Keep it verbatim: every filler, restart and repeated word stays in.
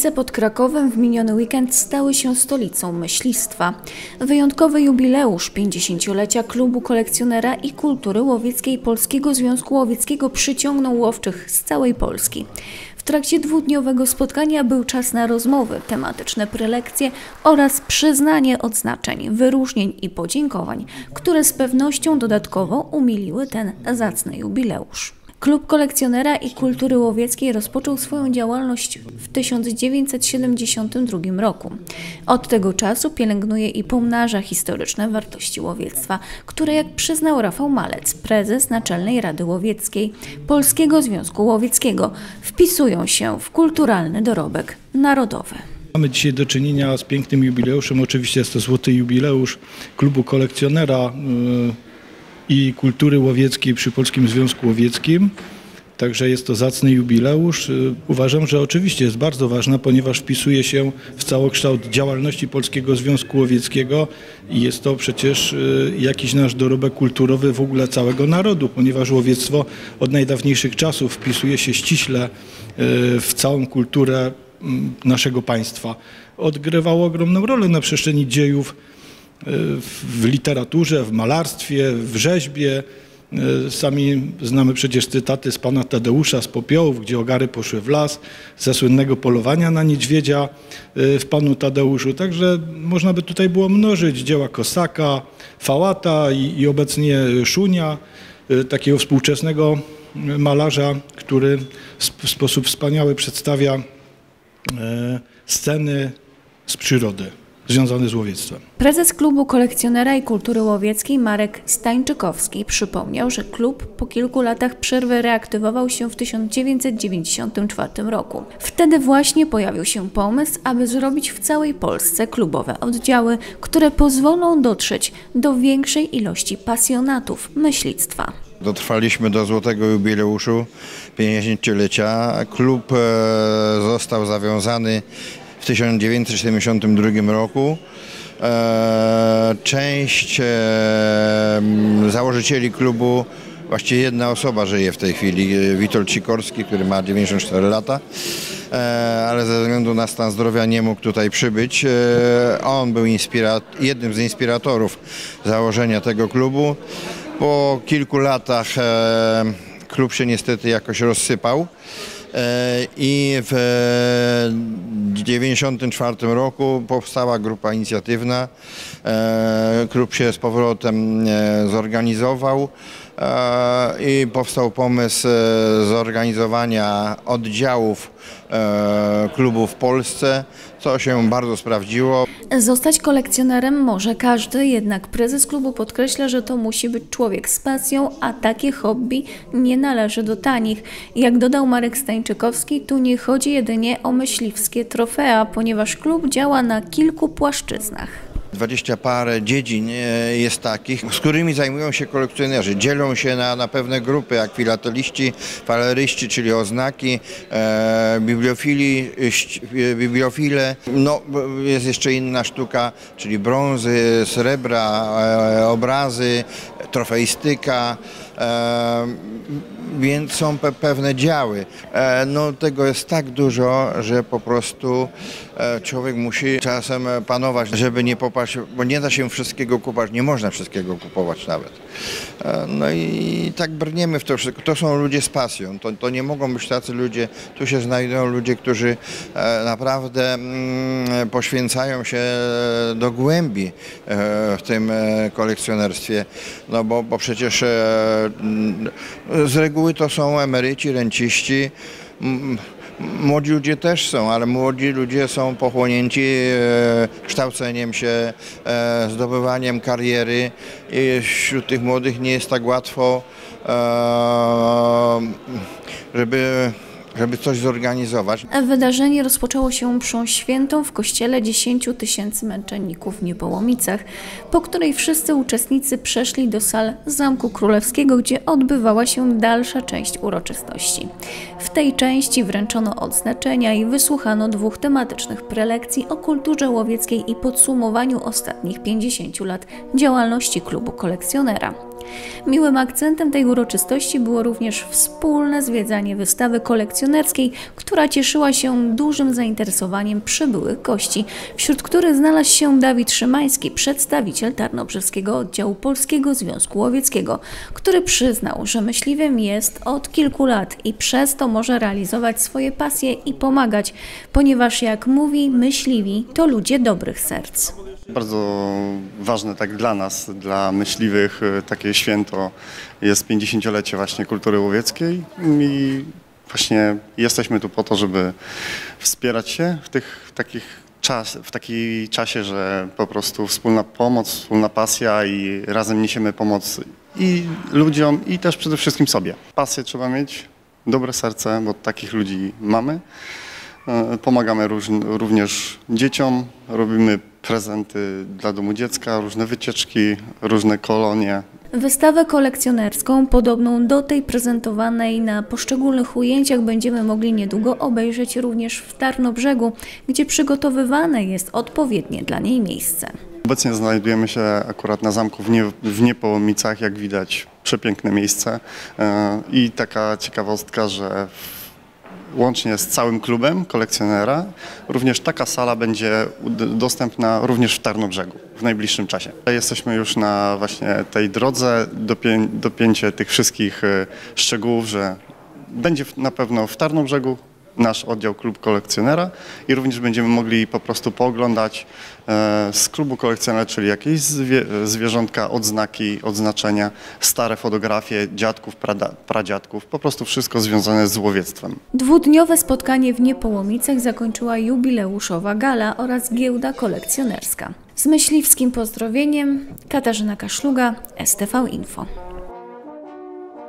Ławice pod Krakowem w miniony weekend stały się stolicą myślistwa. Wyjątkowy jubileusz pięćdziesięciolecia Klubu Kolekcjonera i Kultury Łowieckiej Polskiego Związku Łowieckiego przyciągnął łowczych z całej Polski. W trakcie dwudniowego spotkania był czas na rozmowy, tematyczne prelekcje oraz przyznanie odznaczeń, wyróżnień i podziękowań, które z pewnością dodatkowo umiliły ten zacny jubileusz. Klub Kolekcjonera i Kultury Łowieckiej rozpoczął swoją działalność w tysiąc dziewięćset siedemdziesiątym drugim roku. Od tego czasu pielęgnuje i pomnaża historyczne wartości łowiectwa, które, jak przyznał Rafał Malec, prezes Naczelnej Rady Łowieckiej Polskiego Związku Łowieckiego, wpisują się w kulturalny dorobek narodowy. Mamy dzisiaj do czynienia z pięknym jubileuszem. Oczywiście jest to złoty jubileusz Klubu Kolekcjonera i Kultury Łowieckiej przy Polskim Związku Łowieckim. Także jest to zacny jubileusz. Uważam, że oczywiście jest bardzo ważna, ponieważ wpisuje się w całokształt działalności Polskiego Związku Łowieckiego i jest to przecież jakiś nasz dorobek kulturowy w ogóle całego narodu, ponieważ łowiectwo od najdawniejszych czasów wpisuje się ściśle w całą kulturę naszego państwa. Odgrywało ogromną rolę na przestrzeni dziejów w literaturze, w malarstwie, w rzeźbie. Sami znamy przecież cytaty z pana Tadeusza z Popiołów, gdzie ogary poszły w las, ze słynnego polowania na niedźwiedzia w panu Tadeuszu. Także można by tutaj było mnożyć dzieła Kosaka, Fałata i, i obecnie Szunia, takiego współczesnego malarza, który w sposób wspaniały przedstawia sceny z przyrody związane z łowiectwem. Prezes Klubu Kolekcjonera i Kultury Łowieckiej Marek Stańczykowski przypomniał, że klub po kilku latach przerwy reaktywował się w tysiąc dziewięćset dziewięćdziesiątym czwartym roku. Wtedy właśnie pojawił się pomysł, aby zrobić w całej Polsce klubowe oddziały, które pozwolą dotrzeć do większej ilości pasjonatów myślictwa. Dotrwaliśmy do złotego jubileuszu pięćdziesięciolecia. Klub został zawiązany w tysiąc dziewięćset siedemdziesiątym drugim roku. Część założycieli klubu, właściwie jedna osoba żyje w tej chwili, Witold Sikorski, który ma dziewięćdziesiąt cztery lata, ale ze względu na stan zdrowia nie mógł tutaj przybyć. On był jednym z inspiratorów założenia tego klubu. Po kilku latach klub się niestety jakoś rozsypał. I w dziewięćdziesiątym czwartym roku powstała grupa inicjatywna. Klub się z powrotem zorganizował i powstał pomysł zorganizowania oddziałów klubu w Polsce, co się bardzo sprawdziło. Zostać kolekcjonerem może każdy, jednak prezes klubu podkreśla, że to musi być człowiek z pasją, a takie hobby nie należy do tanich. Jak dodał Marek Stańczykowski, tu nie chodzi jedynie o myśliwskie trofea, ponieważ klub działa na kilku płaszczyznach. Dwadzieścia parę dziedzin jest takich, z którymi zajmują się kolekcjonerzy. Dzielą się na, na pewne grupy, jak filateliści, faleryści, czyli oznaki, e, bibliofili, bibliofile. No, jest jeszcze inna sztuka, czyli brązy, srebra, e, obrazy, trofeistyka. E, więc są pe pewne działy. E, no, tego jest tak dużo, że po prostu e, człowiek musi czasem panować, żeby nie popaść, bo nie da się wszystkiego kupować, nie można wszystkiego kupować nawet. E, no i tak brniemy w to wszystko. To są ludzie z pasją, to, to nie mogą być tacy ludzie, tu się znajdują ludzie, którzy e, naprawdę mm, poświęcają się do głębi e, w tym e, kolekcjonerstwie, no bo, bo przecież e, z reguły to są emeryci, renciści. Młodzi ludzie też są, ale młodzi ludzie są pochłonięci kształceniem się, zdobywaniem kariery. I wśród tych młodych nie jest tak łatwo, żeby żeby coś zorganizować. Wydarzenie rozpoczęło się mszą świętą w kościele dziesięciu tysięcy męczenników w Niepołomicach, po której wszyscy uczestnicy przeszli do sal Zamku Królewskiego, gdzie odbywała się dalsza część uroczystości. W tej części wręczono odznaczenia i wysłuchano dwóch tematycznych prelekcji o kulturze łowieckiej i podsumowaniu ostatnich pięćdziesięciu lat działalności Klubu Kolekcjonera. Miłym akcentem tej uroczystości było również wspólne zwiedzanie wystawy kolekcjonerskiej, która cieszyła się dużym zainteresowaniem przybyłych gości, wśród których znalazł się Dawid Szymański, przedstawiciel Tarnobrzeskiego Oddziału Polskiego Związku Łowieckiego, który przyznał, że myśliwym jest od kilku lat i przez to może realizować swoje pasje i pomagać, ponieważ jak mówi, myśliwi to ludzie dobrych serc. Bardzo ważne tak dla nas, dla myśliwych, takie święto jest pięćdziesięciolecie właśnie kultury łowieckiej i właśnie jesteśmy tu po to, żeby wspierać się w tych takich czas, w takim czasie, że po prostu wspólna pomoc, wspólna pasja i razem niesiemy pomoc i ludziom i też przede wszystkim sobie. Pasję trzeba mieć, dobre serce, bo takich ludzi mamy. Pomagamy róż, również dzieciom, robimy prezenty dla domu dziecka, różne wycieczki, różne kolonie. Wystawę kolekcjonerską, podobną do tej prezentowanej na poszczególnych ujęciach, będziemy mogli niedługo obejrzeć również w Tarnobrzegu, gdzie przygotowywane jest odpowiednie dla niej miejsce. Obecnie znajdujemy się akurat na zamku w, nie, w Niepołomicach, jak widać przepiękne miejsce i taka ciekawostka, że łącznie z całym klubem kolekcjonera również taka sala będzie dostępna również w Tarnobrzegu w najbliższym czasie. Jesteśmy już na właśnie tej drodze, dopię, dopięcie tych wszystkich szczegółów, że będzie na pewno w Tarnobrzegu nasz oddział klub kolekcjonera i również będziemy mogli po prostu pooglądać e, z klubu kolekcjonera, czyli jakieś zwie, zwierzątka, odznaki, odznaczenia, stare fotografie dziadków, prada, pradziadków, po prostu wszystko związane z łowiectwem. Dwudniowe spotkanie w Niepołomicach zakończyła jubileuszowa gala oraz giełda kolekcjonerska. Z myśliwskim pozdrowieniem Katarzyna Kaszluga, S T V Info.